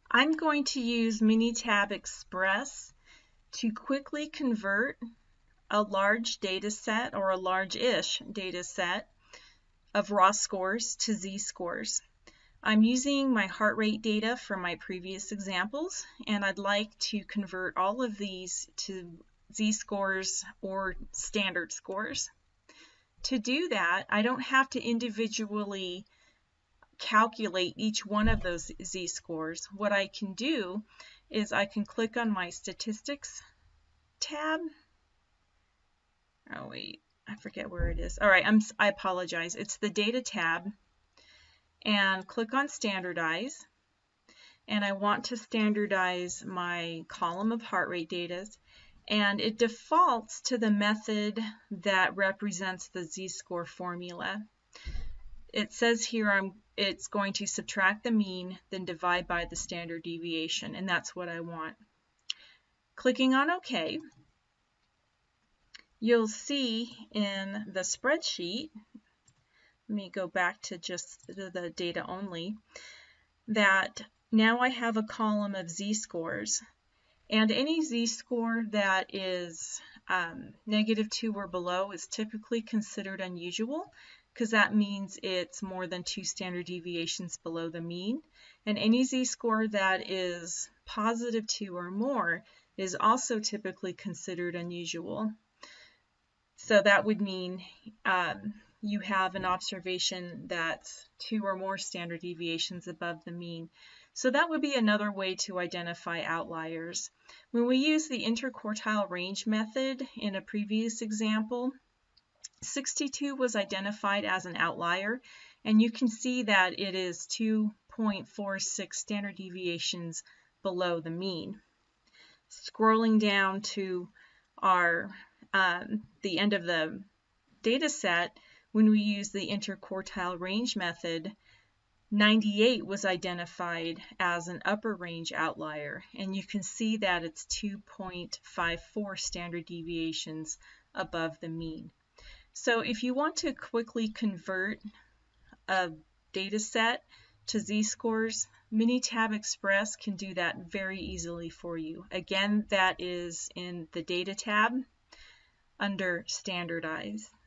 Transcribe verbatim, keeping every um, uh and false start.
I'm going to use Minitab Express to quickly convert a large data set or a large-ish data set of raw scores to z-scores. I'm using my heart rate data from my previous examples, and I'd like to convert all of these to z-scores or standard scores. To do that, I don't have to individually calculate each one of those z-scores. What I can do is I can click on my statistics tab. Oh wait, I forget where it is. All right, I'm, I apologize. It's the data tab, and click on standardize. And I want to standardize my column of heart rate data, and it defaults to the method that represents the z-score formula. It says here I'm, it's going to subtract the mean, then divide by the standard deviation, and that's what I want. Clicking on OK, you'll see in the spreadsheet, let me go back to just the data only, that now I have a column of z-scores, and any z-score that is um, negative two or below is typically considered unusual, because that means it's more than two standard deviations below the mean. And any z-score that is positive two or more is also typically considered unusual. So that would mean um, you have an observation that's two or more standard deviations above the mean. So that would be another way to identify outliers. When we use the interquartile range method in a previous example, sixty-two was identified as an outlier, and you can see that it is two point four six standard deviations below the mean. Scrolling down to our um, the end of the data set, when we use the interquartile range method, ninety-eight was identified as an upper range outlier, and you can see that it's two point five four standard deviations above the mean. So if you want to quickly convert a data set to z-scores, Minitab Express can do that very easily for you. Again, that is in the data tab under Standardize.